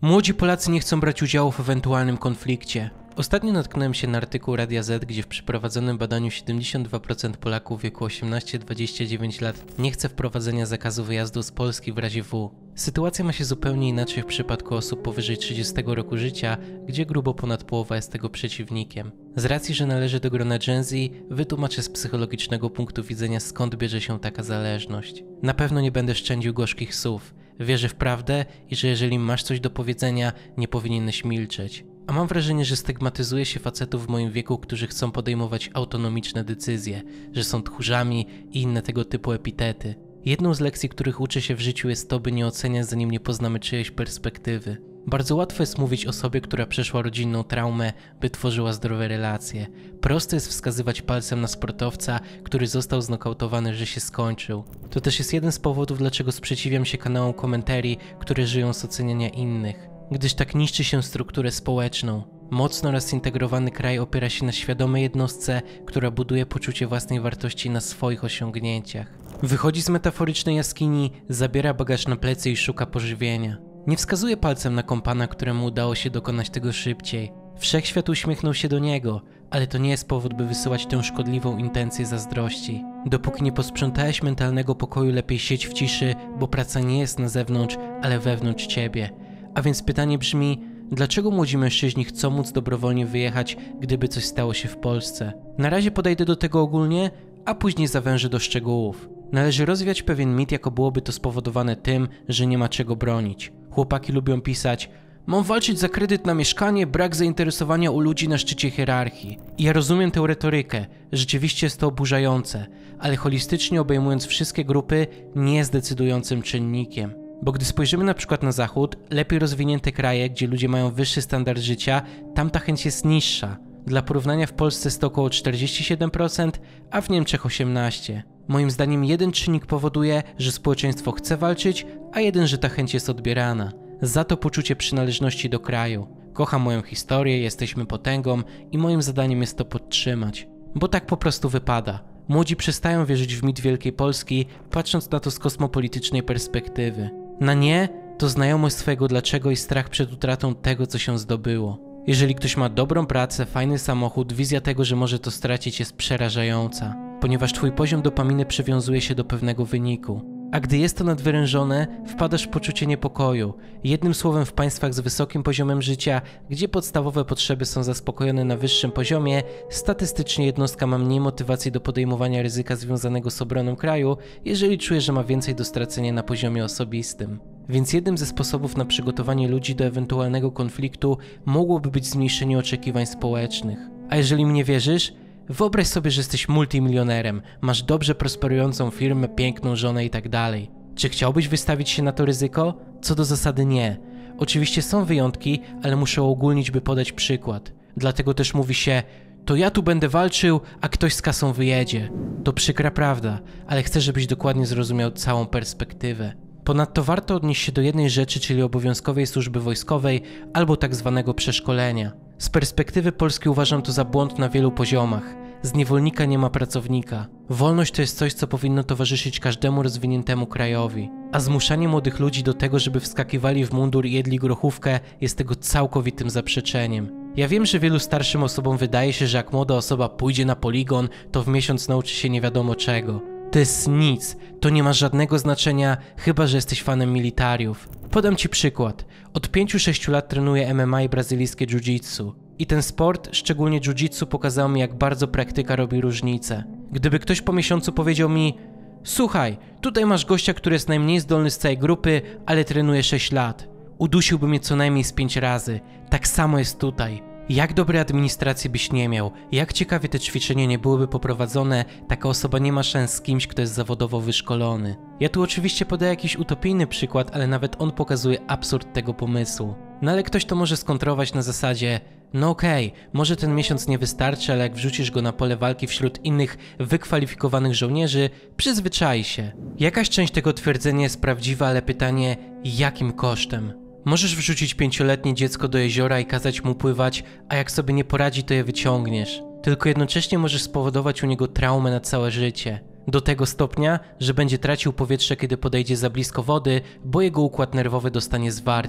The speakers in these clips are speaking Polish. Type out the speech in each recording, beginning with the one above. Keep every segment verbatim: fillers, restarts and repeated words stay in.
Młodzi Polacy nie chcą brać udziału w ewentualnym konflikcie. Ostatnio natknąłem się na artykuł Radia Z, gdzie w przeprowadzonym badaniu siedemdziesiąt dwa procent Polaków w wieku osiemnaście do dwudziestu dziewięciu lat nie chce wprowadzenia zakazu wyjazdu z Polski w razie W. Sytuacja ma się zupełnie inaczej w przypadku osób powyżej trzydziestego roku życia, gdzie grubo ponad połowa jest tego przeciwnikiem. Z racji, że należy do grona Gen Z, wytłumaczę z psychologicznego punktu widzenia, skąd bierze się taka zależność. Na pewno nie będę szczędził gorzkich słów. Wierzę w prawdę i że jeżeli masz coś do powiedzenia, nie powinieneś milczeć. A mam wrażenie, że stygmatyzuje się facetów w moim wieku, którzy chcą podejmować autonomiczne decyzje, że są tchórzami i inne tego typu epitety. Jedną z lekcji, których uczę się w życiu, jest to, by nie oceniać, zanim nie poznamy czyjejś perspektywy. Bardzo łatwo jest mówić osobie, która przeszła rodzinną traumę, by tworzyła zdrowe relacje. Prosto jest wskazywać palcem na sportowca, który został znokautowany, że się skończył. To też jest jeden z powodów, dlaczego sprzeciwiam się kanałom komentarii, które żyją z oceniania innych. Gdyż tak niszczy się strukturę społeczną. Mocno rozzintegrowany kraj opiera się na świadomej jednostce, która buduje poczucie własnej wartości na swoich osiągnięciach. Wychodzi z metaforycznej jaskini, zabiera bagaż na plecy i szuka pożywienia. Nie wskazuje palcem na kompana, któremu udało się dokonać tego szybciej. Wszechświat uśmiechnął się do niego, ale to nie jest powód, by wysyłać tę szkodliwą intencję zazdrości. Dopóki nie posprzątałeś mentalnego pokoju, lepiej siedź w ciszy, bo praca nie jest na zewnątrz, ale wewnątrz ciebie. A więc pytanie brzmi, dlaczego młodzi mężczyźni chcą móc dobrowolnie wyjechać, gdyby coś stało się w Polsce? Na razie podejdę do tego ogólnie, a później zawężę do szczegółów. Należy rozwiać pewien mit, jako byłoby to spowodowane tym, że nie ma czego bronić. Chłopaki lubią pisać: mam walczyć za kredyt na mieszkanie, brak zainteresowania u ludzi na szczycie hierarchii. I ja rozumiem tę retorykę, rzeczywiście jest to oburzające, ale holistycznie obejmując wszystkie grupy nie jest decydującym czynnikiem. Bo gdy spojrzymy na przykład na zachód, lepiej rozwinięte kraje, gdzie ludzie mają wyższy standard życia, tam ta chęć jest niższa. Dla porównania w Polsce jest to około czterdzieści siedem procent, a w Niemczech osiemnaście procent. Moim zdaniem jeden czynnik powoduje, że społeczeństwo chce walczyć, a jeden, że ta chęć jest odbierana. Za to poczucie przynależności do kraju. Kocham moją historię, jesteśmy potęgą i moim zadaniem jest to podtrzymać. Bo tak po prostu wypada. Młodzi przestają wierzyć w mit Wielkiej Polski, patrząc na to z kosmopolitycznej perspektywy. Na nie to znajomość swojego dlaczego i strach przed utratą tego, co się zdobyło. Jeżeli ktoś ma dobrą pracę, fajny samochód, wizja tego, że może to stracić, jest przerażająca, ponieważ twój poziom dopaminy przywiązuje się do pewnego wyniku. A gdy jest to nadwyrężone, wpadasz w poczucie niepokoju. Jednym słowem, w państwach z wysokim poziomem życia, gdzie podstawowe potrzeby są zaspokojone na wyższym poziomie, statystycznie jednostka ma mniej motywacji do podejmowania ryzyka związanego z obroną kraju, jeżeli czuje, że ma więcej do stracenia na poziomie osobistym. Więc jednym ze sposobów na przygotowanie ludzi do ewentualnego konfliktu mogłoby być zmniejszenie oczekiwań społecznych. A jeżeli mnie wierzysz, wyobraź sobie, że jesteś multimilionerem, masz dobrze prosperującą firmę, piękną żonę i tak dalej. Czy chciałbyś wystawić się na to ryzyko? Co do zasady nie. Oczywiście są wyjątki, ale muszę uogólnić, by podać przykład. Dlatego też mówi się: to ja tu będę walczył, a ktoś z kasą wyjedzie. To przykra prawda, ale chcę, żebyś dokładnie zrozumiał całą perspektywę. Ponadto warto odnieść się do jednej rzeczy, czyli obowiązkowej służby wojskowej albo tak zwanego przeszkolenia. Z perspektywy Polski uważam to za błąd na wielu poziomach. Z niewolnika nie ma pracownika. Wolność to jest coś, co powinno towarzyszyć każdemu rozwiniętemu krajowi. A zmuszanie młodych ludzi do tego, żeby wskakiwali w mundur i jedli grochówkę, jest tego całkowitym zaprzeczeniem. Ja wiem, że wielu starszym osobom wydaje się, że jak młoda osoba pójdzie na poligon, to w miesiąc nauczy się nie wiadomo czego. To jest nic, to nie ma żadnego znaczenia, chyba że jesteś fanem militariów. Podam ci przykład. Od pięciu sześciu lat trenuję M M A i brazylijskie jiu-jitsu. I ten sport, szczególnie jiu-jitsu, pokazał mi, jak bardzo praktyka robi różnicę. Gdyby ktoś po miesiącu powiedział mi: słuchaj, tutaj masz gościa, który jest najmniej zdolny z całej grupy, ale trenuje sześć lat. Udusiłby mnie co najmniej z pięć razy. Tak samo jest tutaj. Jak dobrej administracji byś nie miał, jak ciekawie te ćwiczenia nie byłyby poprowadzone, taka osoba nie ma szans z kimś, kto jest zawodowo wyszkolony. Ja tu oczywiście podaję jakiś utopijny przykład, ale nawet on pokazuje absurd tego pomysłu. No ale ktoś to może skontrować na zasadzie: no okej, okay, może ten miesiąc nie wystarczy, ale jak wrzucisz go na pole walki wśród innych wykwalifikowanych żołnierzy, przyzwyczai się. Jakaś część tego twierdzenia jest prawdziwa, ale pytanie, jakim kosztem? Możesz wrzucić pięcioletnie dziecko do jeziora i kazać mu pływać, a jak sobie nie poradzi, to je wyciągniesz. Tylko jednocześnie możesz spowodować u niego traumę na całe życie. Do tego stopnia, że będzie tracił powietrze, kiedy podejdzie za blisko wody, bo jego układ nerwowy dostanie zwarcia.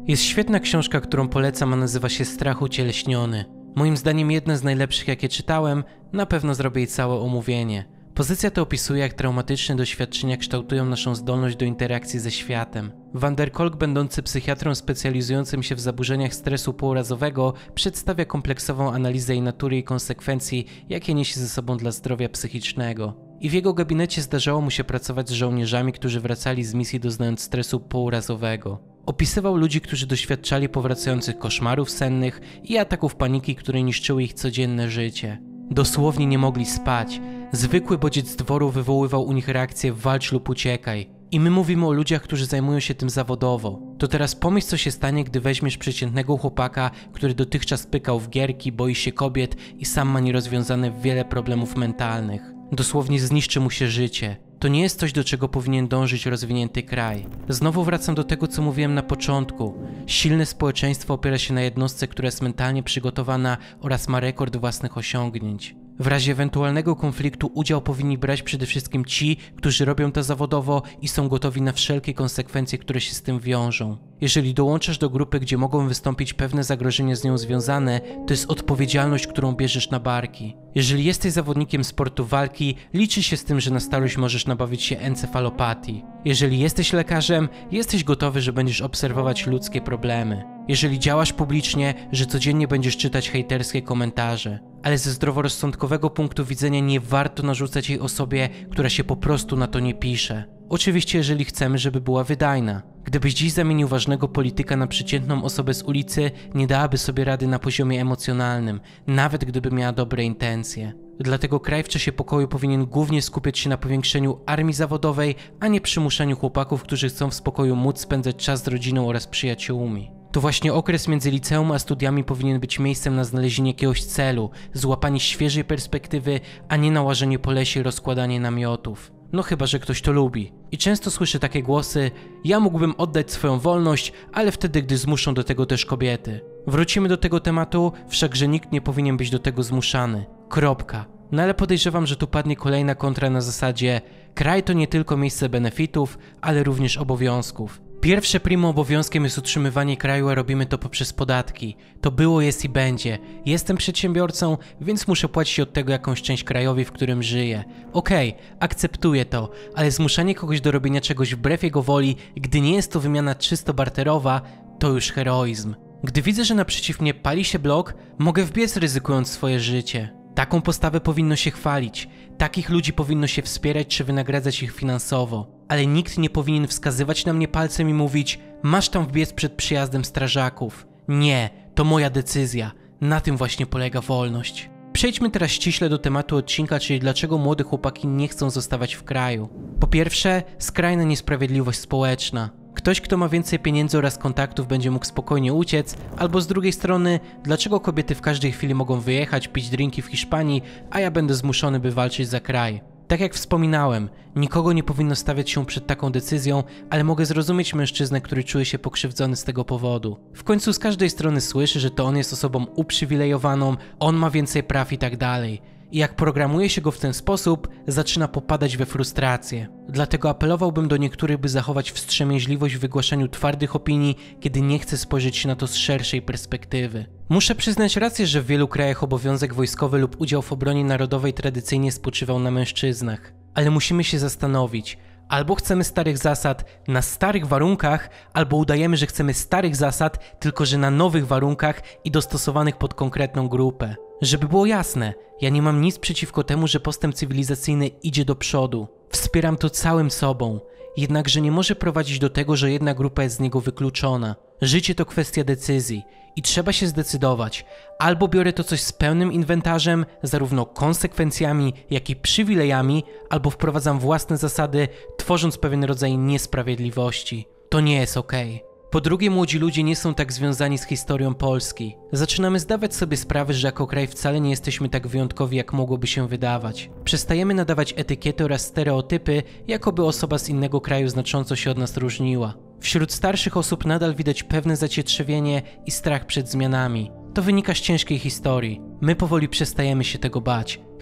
Jest świetna książka, którą polecam, a nazywa się Strach ucieleśniony. Moim zdaniem jedna z najlepszych, jakie czytałem, na pewno zrobię jej całe omówienie. Pozycja ta opisuje, jak traumatyczne doświadczenia kształtują naszą zdolność do interakcji ze światem. Van der Kolk, będący psychiatrą specjalizującym się w zaburzeniach stresu pourazowego, przedstawia kompleksową analizę jej natury i konsekwencji, jakie niesie ze sobą dla zdrowia psychicznego. I w jego gabinecie zdarzało mu się pracować z żołnierzami, którzy wracali z misji doznając stresu pourazowego. Opisywał ludzi, którzy doświadczali powracających koszmarów sennych i ataków paniki, które niszczyły ich codzienne życie. Dosłownie nie mogli spać. Zwykły bodziec dworu wywoływał u nich reakcję walcz lub uciekaj. I my mówimy o ludziach, którzy zajmują się tym zawodowo. To teraz pomyśl, co się stanie, gdy weźmiesz przeciętnego chłopaka, który dotychczas pykał w gierki, boi się kobiet i sam ma nierozwiązane wiele problemów mentalnych. Dosłownie zniszczy mu się życie. To nie jest coś, do czego powinien dążyć rozwinięty kraj. Znowu wracam do tego, co mówiłem na początku. Silne społeczeństwo opiera się na jednostce, która jest mentalnie przygotowana oraz ma rekord własnych osiągnięć. W razie ewentualnego konfliktu udział powinni brać przede wszystkim ci, którzy robią to zawodowo i są gotowi na wszelkie konsekwencje, które się z tym wiążą. Jeżeli dołączasz do grupy, gdzie mogą wystąpić pewne zagrożenia z nią związane, to jest odpowiedzialność, którą bierzesz na barki. Jeżeli jesteś zawodnikiem sportu walki, liczy się z tym, że na starość możesz nabawić się encefalopatii. Jeżeli jesteś lekarzem, jesteś gotowy, że będziesz obserwować ludzkie problemy. Jeżeli działasz publicznie, że codziennie będziesz czytać hejterskie komentarze. Ale ze zdroworozsądkowego punktu widzenia nie warto narzucać jej osobie, która się po prostu na to nie pisze. Oczywiście, jeżeli chcemy, żeby była wydajna. Gdybyś dziś zamienił ważnego polityka na przeciętną osobę z ulicy, nie dałaby sobie rady na poziomie emocjonalnym, nawet gdyby miała dobre intencje. Dlatego kraj w czasie pokoju powinien głównie skupiać się na powiększeniu armii zawodowej, a nie przymuszaniu chłopaków, którzy chcą w spokoju móc spędzać czas z rodziną oraz przyjaciółmi. To właśnie okres między liceum a studiami powinien być miejscem na znalezienie jakiegoś celu, złapanie świeżej perspektywy, a nie na łażenie po lesie i rozkładanie namiotów. No chyba, że ktoś to lubi. I często słyszę takie głosy: ja mógłbym oddać swoją wolność, ale wtedy, gdy zmuszą do tego też kobiety. Wrócimy do tego tematu, wszakże nikt nie powinien być do tego zmuszany. Kropka. No ale podejrzewam, że tu padnie kolejna kontra na zasadzie: kraj to nie tylko miejsce benefitów, ale również obowiązków. Pierwsze primo obowiązkiem jest utrzymywanie kraju, a robimy to poprzez podatki. To było, jest i będzie. Jestem przedsiębiorcą, więc muszę płacić od tego jakąś część krajowi, w którym żyję. Okej, okay, akceptuję to, ale zmuszanie kogoś do robienia czegoś wbrew jego woli, gdy nie jest to wymiana czysto barterowa, to już heroizm. Gdy widzę, że naprzeciw mnie pali się blok, mogę wbiec, ryzykując swoje życie. Taką postawę powinno się chwalić, takich ludzi powinno się wspierać czy wynagradzać ich finansowo, ale nikt nie powinien wskazywać na mnie palcem i mówić: masz tam wbiec przed przyjazdem strażaków. Nie, to moja decyzja, na tym właśnie polega wolność. Przejdźmy teraz ściśle do tematu odcinka, czyli dlaczego młode chłopaki nie chcą zostawać w kraju. Po pierwsze, skrajna niesprawiedliwość społeczna. Ktoś, kto ma więcej pieniędzy oraz kontaktów, będzie mógł spokojnie uciec, albo z drugiej strony, dlaczego kobiety w każdej chwili mogą wyjechać, pić drinki w Hiszpanii, a ja będę zmuszony, by walczyć za kraj. Tak jak wspominałem, nikogo nie powinno stawiać się przed taką decyzją, ale mogę zrozumieć mężczyznę, który czuje się pokrzywdzony z tego powodu. W końcu z każdej strony słyszy, że to on jest osobą uprzywilejowaną, on ma więcej praw i tak dalej. I jak programuje się go w ten sposób, zaczyna popadać we frustrację. Dlatego apelowałbym do niektórych, by zachować wstrzemięźliwość w wygłaszaniu twardych opinii, kiedy nie chce spojrzeć na to z szerszej perspektywy. Muszę przyznać rację, że w wielu krajach obowiązek wojskowy lub udział w obronie narodowej tradycyjnie spoczywał na mężczyznach. Ale musimy się zastanowić: albo chcemy starych zasad na starych warunkach, albo udajemy, że chcemy starych zasad, tylko że na nowych warunkach i dostosowanych pod konkretną grupę. Żeby było jasne, ja nie mam nic przeciwko temu, że postęp cywilizacyjny idzie do przodu. Wspieram to całym sobą. Jednakże nie może prowadzić do tego, że jedna grupa jest z niego wykluczona. Życie to kwestia decyzji i trzeba się zdecydować. Albo biorę to coś z pełnym inwentarzem, zarówno konsekwencjami, jak i przywilejami, albo wprowadzam własne zasady, tworząc pewien rodzaj niesprawiedliwości. To nie jest okej. Okay. Po drugie, młodzi ludzie nie są tak związani z historią Polski. Zaczynamy zdawać sobie sprawę, że jako kraj wcale nie jesteśmy tak wyjątkowi, jak mogłoby się wydawać. Przestajemy nadawać etykiety oraz stereotypy, jakoby osoba z innego kraju znacząco się od nas różniła. Wśród starszych osób nadal widać pewne zacietrzewienie i strach przed zmianami. To wynika z ciężkiej historii. My powoli przestajemy się tego bać.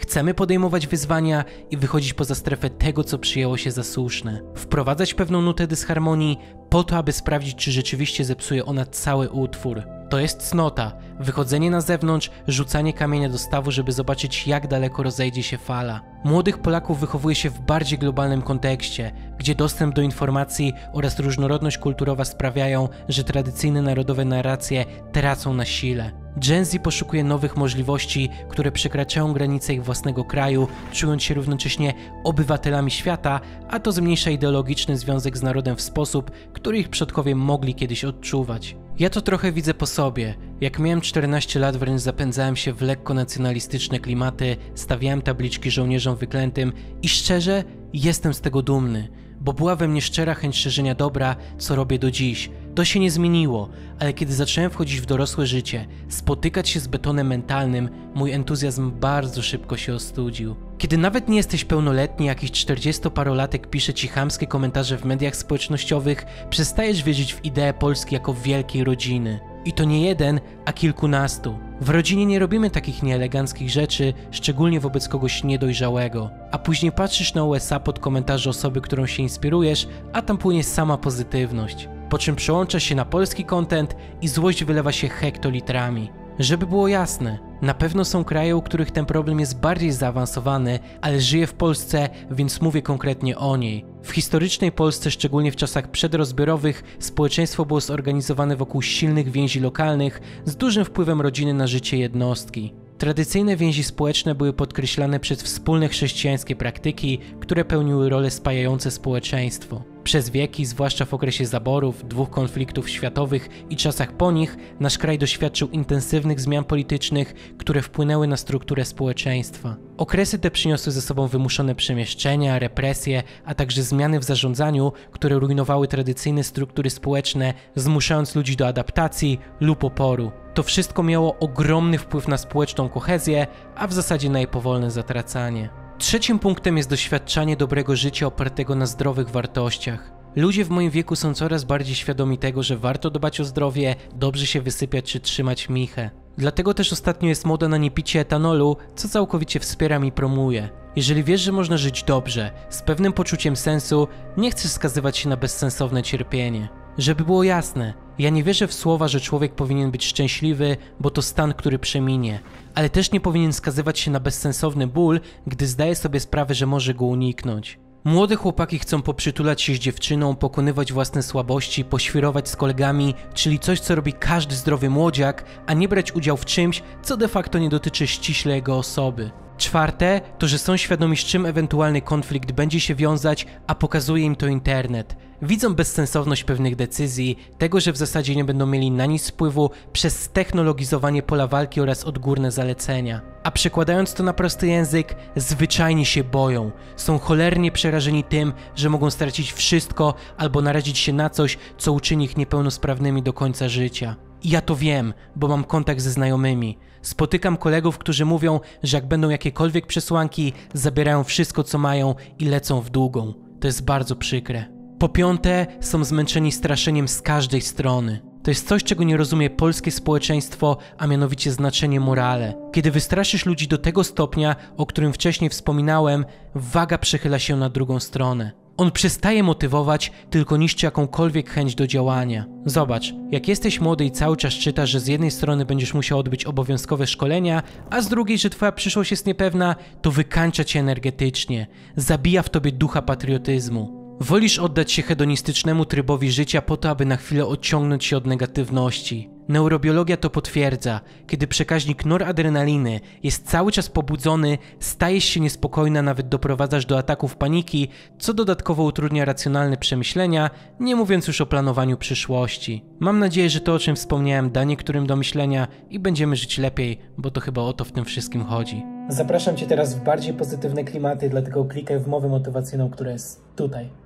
Chcemy podejmować wyzwania i wychodzić poza strefę tego, co przyjęło się za słuszne. Wprowadzać pewną nutę dysharmonii po to, aby sprawdzić, czy rzeczywiście zepsuje ona cały utwór. To jest cnota, wychodzenie na zewnątrz, rzucanie kamienia do stawu, żeby zobaczyć, jak daleko rozejdzie się fala. Młodych Polaków wychowuje się w bardziej globalnym kontekście, gdzie dostęp do informacji oraz różnorodność kulturowa sprawiają, że tradycyjne narodowe narracje tracą na sile. Gen Z poszukuje nowych możliwości, które przekraczają granice ich własnego kraju, czując się równocześnie obywatelami świata, a to zmniejsza ideologiczny związek z narodem w sposób, który ich przodkowie mogli kiedyś odczuwać. Ja to trochę widzę po sobie. Jak miałem czternaście lat, wręcz zapędzałem się w lekko nacjonalistyczne klimaty, stawiałem tabliczki żołnierzom wyklętym i szczerze jestem z tego dumny, bo była we mnie szczera chęć szerzenia dobra, co robię do dziś. To się nie zmieniło, ale kiedy zacząłem wchodzić w dorosłe życie, spotykać się z betonem mentalnym, mój entuzjazm bardzo szybko się ostudził. Kiedy nawet nie jesteś pełnoletni, jakiś czterdziestoparolatek pisze ci chamskie komentarze w mediach społecznościowych, przestajesz wierzyć w ideę Polski jako wielkiej rodziny. I to nie jeden, a kilkunastu. W rodzinie nie robimy takich nieeleganckich rzeczy, szczególnie wobec kogoś niedojrzałego. A później patrzysz na U S A pod komentarze osoby, którą się inspirujesz, a tam płynie sama pozytywność. Po czym przełącza się na polski content i złość wylewa się hektolitrami. Żeby było jasne, na pewno są kraje, u których ten problem jest bardziej zaawansowany, ale żyję w Polsce, więc mówię konkretnie o niej. W historycznej Polsce, szczególnie w czasach przedrozbiorowych, społeczeństwo było zorganizowane wokół silnych więzi lokalnych z dużym wpływem rodziny na życie jednostki. Tradycyjne więzi społeczne były podkreślane przez wspólne chrześcijańskie praktyki, które pełniły role spajające społeczeństwo. Przez wieki, zwłaszcza w okresie zaborów, dwóch konfliktów światowych i czasach po nich, nasz kraj doświadczył intensywnych zmian politycznych, które wpłynęły na strukturę społeczeństwa. Okresy te przyniosły ze sobą wymuszone przemieszczenia, represje, a także zmiany w zarządzaniu, które rujnowały tradycyjne struktury społeczne, zmuszając ludzi do adaptacji lub oporu. To wszystko miało ogromny wpływ na społeczną kohezję, a w zasadzie na jej powolne zatracanie. Trzecim punktem jest doświadczanie dobrego życia opartego na zdrowych wartościach. Ludzie w moim wieku są coraz bardziej świadomi tego, że warto dbać o zdrowie, dobrze się wysypiać czy trzymać michę. Dlatego też ostatnio jest moda na niepicie etanolu, co całkowicie wspieram i promuję. Jeżeli wiesz, że można żyć dobrze, z pewnym poczuciem sensu, nie chcesz skazywać się na bezsensowne cierpienie. Żeby było jasne, ja nie wierzę w słowa, że człowiek powinien być szczęśliwy, bo to stan, który przeminie, ale też nie powinien skazywać się na bezsensowny ból, gdy zdaje sobie sprawę, że może go uniknąć. Młode chłopaki chcą poprzytulać się z dziewczyną, pokonywać własne słabości, poświrować z kolegami, czyli coś, co robi każdy zdrowy młodziak, a nie brać udziału w czymś, co de facto nie dotyczy ściśle jego osoby. Czwarte, to że są świadomi, z czym ewentualny konflikt będzie się wiązać, a pokazuje im to internet. Widzą bezsensowność pewnych decyzji, tego, że w zasadzie nie będą mieli na nic wpływu przez technologizowanie pola walki oraz odgórne zalecenia. A przekładając to na prosty język, zwyczajnie się boją. Są cholernie przerażeni tym, że mogą stracić wszystko albo narazić się na coś, co uczyni ich niepełnosprawnymi do końca życia. I ja to wiem, bo mam kontakt ze znajomymi. Spotykam kolegów, którzy mówią, że jak będą jakiekolwiek przesłanki, zabierają wszystko, co mają i lecą w długą. To jest bardzo przykre. Po piąte, są zmęczeni straszeniem z każdej strony. To jest coś, czego nie rozumie polskie społeczeństwo, a mianowicie znaczenie morale. Kiedy wystraszysz ludzi do tego stopnia, o którym wcześniej wspominałem, waga przechyla się na drugą stronę. On przestaje motywować, tylko niszczy jakąkolwiek chęć do działania. Zobacz, jak jesteś młody i cały czas czytasz, że z jednej strony będziesz musiał odbyć obowiązkowe szkolenia, a z drugiej, że twoja przyszłość jest niepewna, to wykańcza cię energetycznie, zabija w tobie ducha patriotyzmu. Wolisz oddać się hedonistycznemu trybowi życia po to, aby na chwilę odciągnąć się od negatywności. Neurobiologia to potwierdza. Kiedy przekaźnik noradrenaliny jest cały czas pobudzony, stajesz się niespokojna, nawet doprowadzasz do ataków paniki, co dodatkowo utrudnia racjonalne przemyślenia, nie mówiąc już o planowaniu przyszłości. Mam nadzieję, że to, o czym wspomniałem, da niektórym do myślenia i będziemy żyć lepiej, bo to chyba o to w tym wszystkim chodzi. Zapraszam cię teraz w bardziej pozytywne klimaty, dlatego klikaj w mowę motywacyjną, która jest tutaj.